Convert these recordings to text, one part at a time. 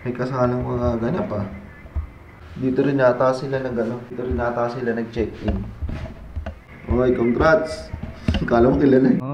May kasalang mga ganap pa. Dito rin yata sila Dito rin yata sila nag-check-in. Okay, congrats! Kala mo kilala eh.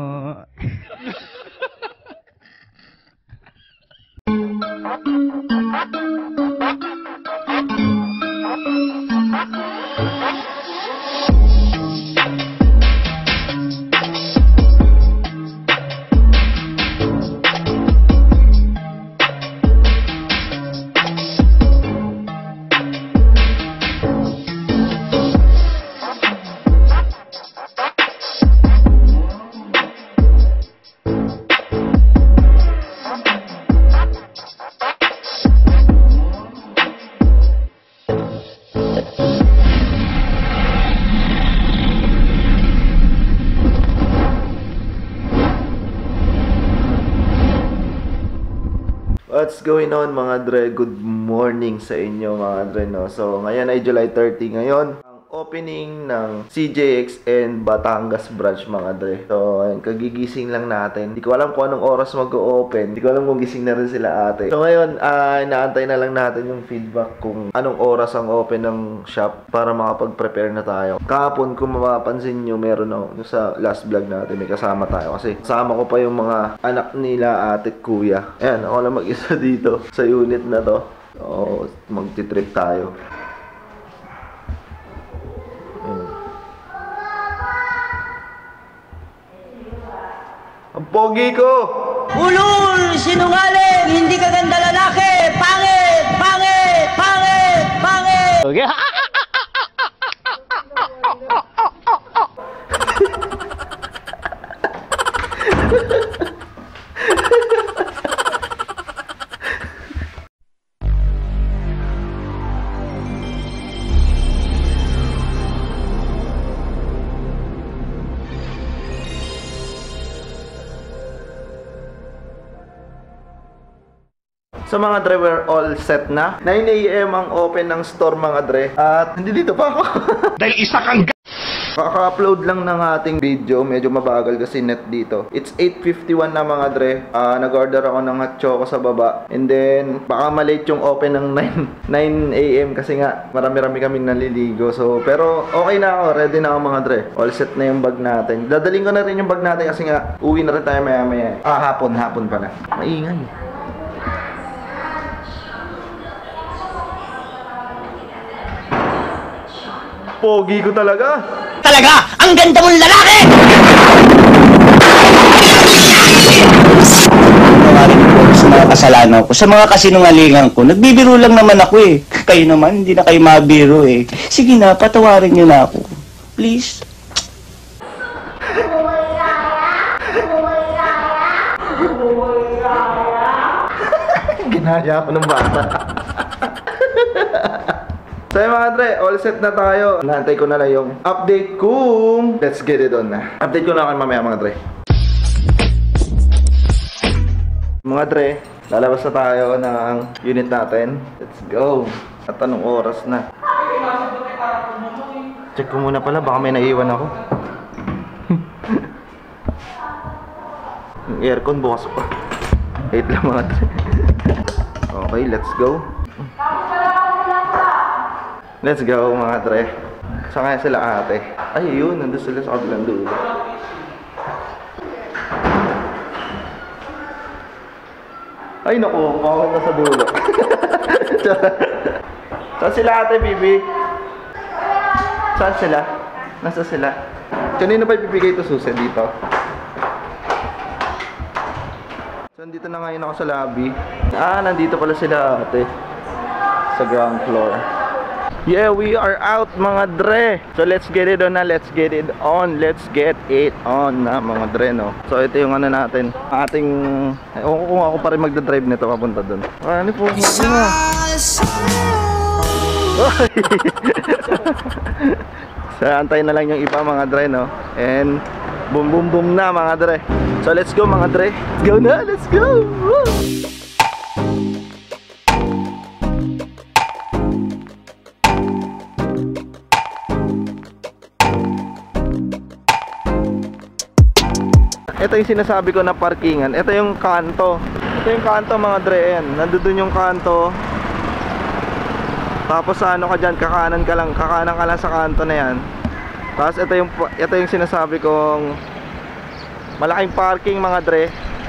What's going on mga dre? Good morning sa inyo mga dre, no? So ngayon ay July 30 ngayon. Ang opening ng CJX and Batangas branch mga dre. So ayun, kagigising lang natin. Hindi ko alam kung anong oras mag-o-open. Hindi ko alam kung gising na rin sila ate. So ngayon inaantay na lang natin yung feedback kung anong oras ang open ng shop para makapag-prepare na tayo. Kahapon kung mapapansin nyo, meron ako sa last vlog natin, may kasama tayo kasi kasama ko pa yung mga anak nila ate at kuya. Ayan, ako lang mag-isa dito sa unit na to. So magti-trip tayo. Ang pogi ko! Ulul! Sinungaling! Hindi ka ganda lalaki! Pangit! Pangit! Pangit! Pangit! Okay. So mga dre, we're all set na. 9 AM ang open ng store mga dre. At hindi dito pa ako. Dahil isa kang Kaka-upload lang ng ating video. Medyo mabagal kasi net dito. It's 8:51 na mga dre. Nag-order ako ng hot choco sa baba. And then baka malate yung open ng 9 AM kasi nga marami-rami kaming naliligo. So pero okay na ako. Ready na ako mga dre. All set na yung bag natin. Dadaling ko na rin yung bag natin kasi nga uwi na rin tayo maya-maya. Hapon pala. Maingay. Pogi ko talaga. Talaga! Ang ganda mong lalaki! Sa mga kasalanan ko, sa mga kasinungalingan ko, nagbibiro lang naman ako eh. Kayo naman, hindi na kayo mabiro eh. Sige na, patawarin niyo na ako. Please. Ginaya ako ng bata. So mga dre, all set na tayo. Naantay ko na lang yung update kung let's get it on na. Update ko na kayo mamaya mga dre. Mga dre, lalabas na tayo ng unit natin. Let's go. At anong oras na? Check ko muna pala, baka may naiwan ako. Yung aircon bukas pa. Wait lang mga dre. Okay, let's go. Let's go mga dre. Saan kaya sila ate? Ay yun, nandun sila sa kabilang dulo. Ay naku, bawal na sa dulo. Saan sila ate, Bibi? Saan sila? Nasa sila? Kanino pa ibibigay ito susi dito? So nandito na ngayon ako sa lobby. Nandito pala sila ate. Sa ground floor. Yeah, we are out mga dre. So let's get it on na, let's get it on. Let's get it on na mga dre, no. So ito yung ano natin, ating kung ako pa rin magdadrive nito papunta doon. Ano po? So antayin na lang yung iba mga dre, no. And boom boom boom na mga dre. So let's go mga dre. Let's go na, let's go. Woo! Ito yung sinasabi ko na parkingan. Ito yung kanto. Ito yung kanto mga dre, ayan. Nandun yung kanto. Tapos sa ano ka dyan, kakanan ka lang sa kanto na yan. Tapos ito yung sinasabi kong malaking parking mga dre.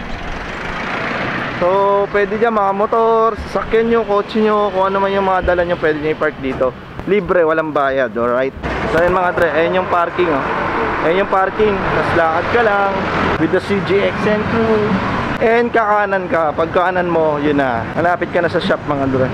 So pwede dyan mga motor, sasakyan nyo, kotse nyo, kung ano man yung mga dala nyo, pwede nyo i-park dito. Libre, walang bayad, alright. So ayan mga dre, ayan yung parking oh. Ayan yung parking, tapos lakad ka lang with the CJXN crew. And kakanan ka, pag kakanan mo, yun na, malapit ka na sa shop mga dre.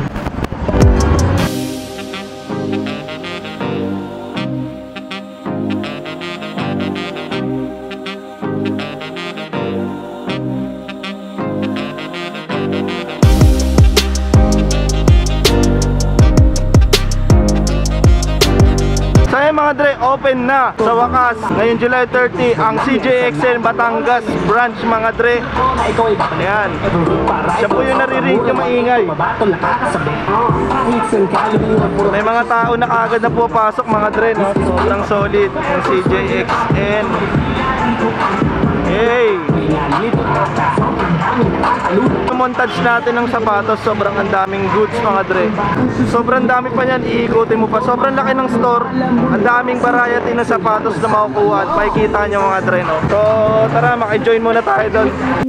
Mga dre, open na sa wakas ngayon July 30 ang CJXN Batangas branch mga dre. Ayan, siya po yung naririnig yung maingay. May mga tao na kaagad na pupasok mga dre, no? Sobrang solid ang CJXN. Hey, montage natin ng sapatos, sobrang ang daming goods mga dre. Sobrang dami pa niyan, iikutin mo pa. Sobrang laki ng store, ang daming variety ng sapatos na makukuha at makikita nyo mga dre, no? So tara, maki-join muna tayo doon.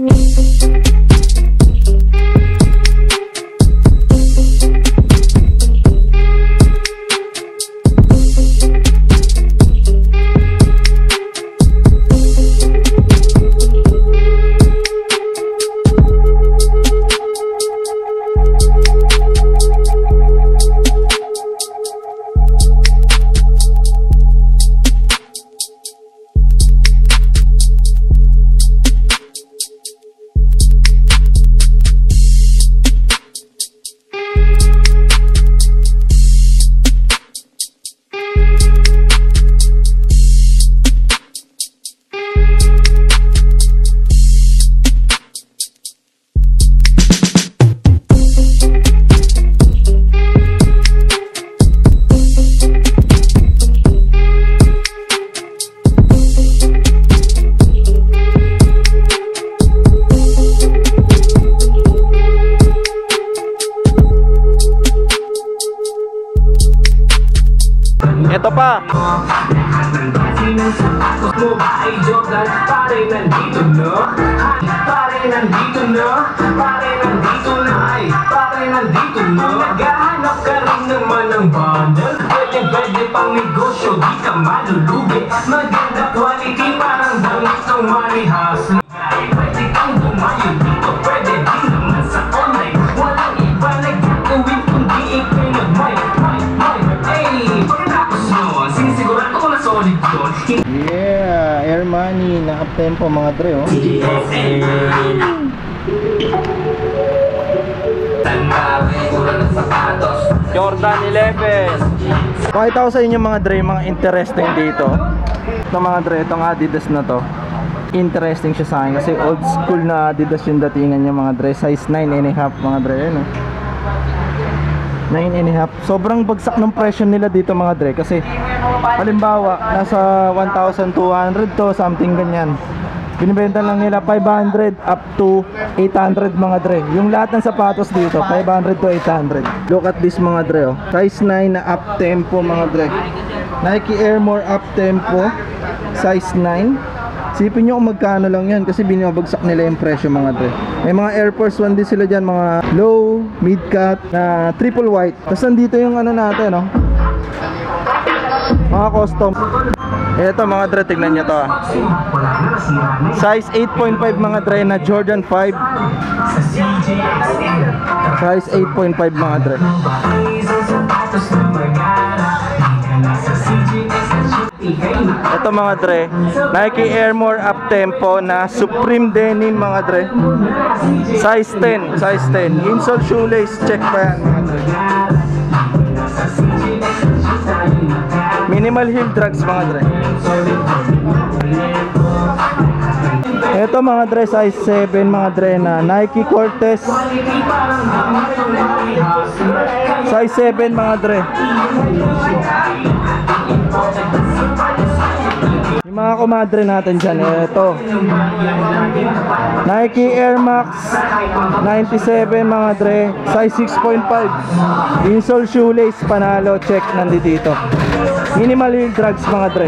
Ito pa. Naghahanap ka rin naman ng bundle. Pwede pang negosyo, di ka malulugi. Maganda quality, parang damit ng money hustle. Pwede kang bumayo dito, pwede din naman sa online. Walang iba na gagawin kundi ikay mag-mic. Hey, pagkatapos mo, sinisigurado ko na solid yun. Yeah, Air Money na up-tempo mga dre, oh. Jordan 11. Pakita ko sa inyo mga dre, mga interesting dito. Ito mga dre, itong Adidas na to. Interesting siya sa akin kasi old school na Adidas yung datingan niya mga dre. Size 9.5 mga dre, yun, oh. 9.5. Sobrang bagsak ng presyo nila dito mga dre. Kasi halimbawa nasa 1,200 to something ganyan. Binibenta lang nila 500 up to 800 mga dre. Yung lahat ng sapatos dito 500 to 800. Look at this mga dre, oh. Size 9 na up tempo mga dre. Nike Air More up tempo, size 9. Sipin nyo kung magkano lang yan kasi binibagsak nila yung presyo mga dre. May mga Air Force 1 din sila dyan, mga low, mid cut na triple white. Tapos nandito yung ano natin, no? Mga custom. Ito mga dre, tignan nyo to, ah. Size 8.5 mga dre na Jordan 5. Size 8.5 mga dre. Ito mga dre, Nike Air More up tempo na Supreme Denim mga dre. Size 10, size 10. Insole shoelace, check pa yan mga dre. Minimal heel drags mga dre. Ito mga dre, size 7 mga dre na Nike Cortez. Size 7 mga dre. Yung mga kumadre natin dyan, ito Nike Air Max 97 mga dre, size 6.5. Insole shoelace, panalo, check, nandito. Minimal heel drags mga dre.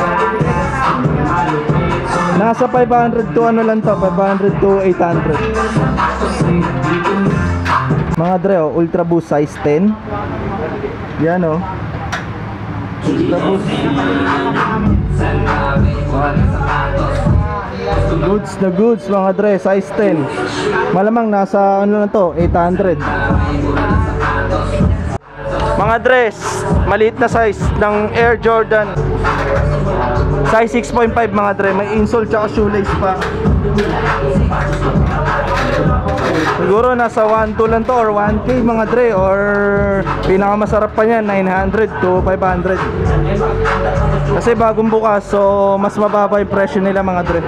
Nasa 500 to ano lang to, 500 to 800. Mga dre, oh, Ultra Boost size 10. Yan oh. Ultra Boost. Goods na goods mga dre, size 10. Malamang nasa ano na to, 800. Mga dress, maliit na size ng Air Jordan. Size 6.5 mga dre, may insole tsaka shoelace pa. Siguro nasa 1.2 lang to or 1K mga dre, or pinakamasarap pa niyan 900 to 500. Kasi bagong bukas, so mas mababa yung presyo nila mga dre.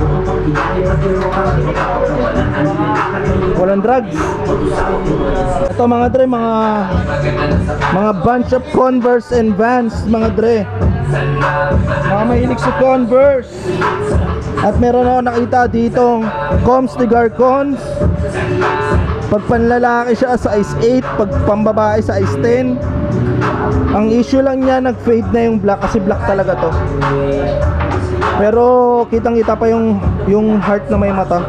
Walang drugs. Ito mga dre, mga bunch of Converse and Vans mga dre. Mga mahilig sa Converse. At meron ako nakita ditong Coms de Garcons. Pag panlalaki siya size 8, pag pambabae size 10. Ang issue lang niya, nag-fade na yung black kasi black talaga to. Pero kitang kita pa yung heart na may mata.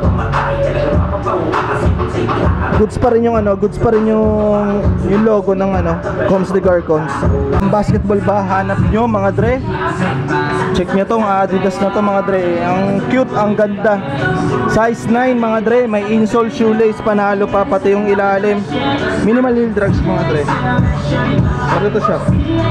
Goods pa rin yung ano, goods pa rin yung logo ng ano, Coms de Garcons. Ang basketball ba hanap nyo mga dre? Check nyo tong Adidas na to mga dre. Ang cute, ang ganda. Size 9 mga dre, may insole shoelace, panalo pa pati yung ilalim. Minimal heel drags mga dre. Pero ito siya.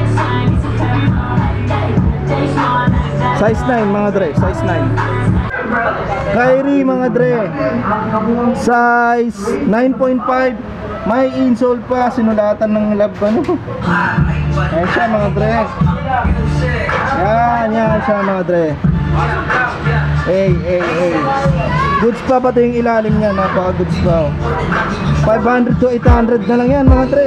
Size 9 mga dre, size 9. Kyrie mga dre, size 9.5. May insole pa, sinulatan ng love ano. Ayan siya mga dre. Yan siya mga dre. Hey. Goods pa pati yung ilalim niya, napaka goods pa. 500 to 800 na lang yan mga dre.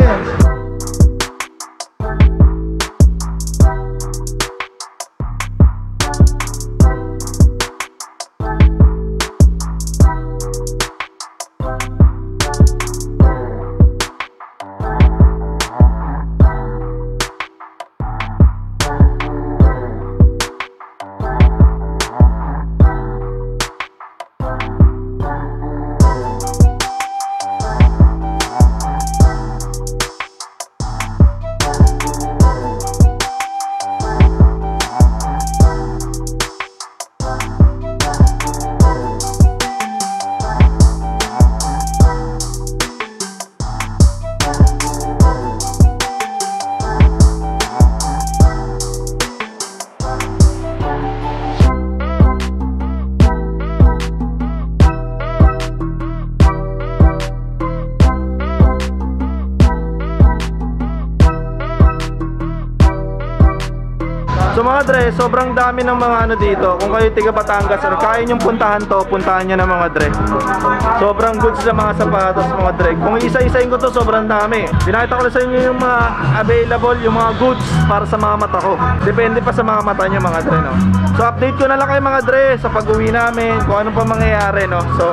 So mga dre, sobrang dami ng mga ano dito. Kung kayo tiga Batangas, or kaya nyong puntahan to, puntahan nyo na mga dre. Sobrang goods na mga sapatos mga dre. Kung isa-isain ko to, sobrang dami. Pinakita ko na sa inyo yung mga available, yung mga goods para sa mga mata ko. Depende pa sa mga mata nyo mga dre, no? So update ko na lang kayo mga dre sa pag-uwi namin, kung ano pa mangyayari, no? So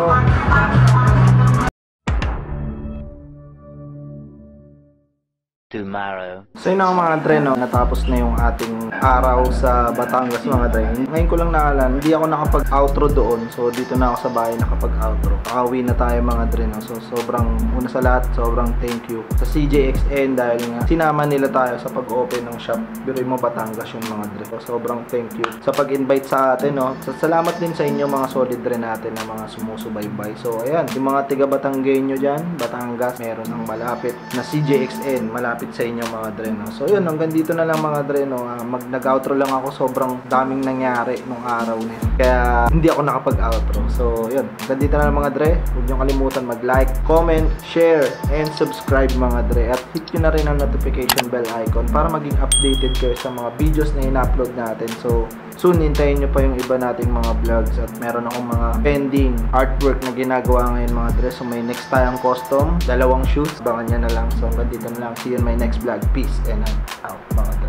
tomorrow. So yun ang mga dre, no? Natapos na yung ating araw sa Batangas mga dre. Ngayon ko lang naalam, hindi ako nakapag-outro doon. So dito na ako sa bahay nakapag-outro. Pauwi na tayo mga dre, no? So sobrang, una sa lahat, sobrang thank you sa CJXN dahil nga sinama nila tayo sa pag-open ng shop. Biruin mo Batangas yung mga dre. So sobrang thank you sa pag-invite sa atin, no? So, salamat din sa inyo mga solid dre natin na mga sumusubaybay. So ayan, yung mga tiga Batanggenyo dyan, Batangas, meron ng malapit na CJXN, malapit sa inyo mga dre, no? So yun, hanggang dito na lang mga dre, no? Nag-outro lang ako, sobrang daming nangyari nung araw na yun, kaya hindi ako nakapag-outro. So yun, hanggang dito na lang mga dre. Huwag nyo kalimutan mag-like, comment, share, and subscribe mga dre. At hit nyo na rin ang notification bell icon para maging updated kayo sa mga videos na in-upload natin. So soon, hintayin nyo pa yung iba nating mga vlogs. At meron akong mga pending artwork na ginagawa ngayon mga dre. So may next tayong custom, 2 shoes, abangan nyo na lang. So hanggang dito na lang, see you in my next vlog. Peace and I'm out mga dre.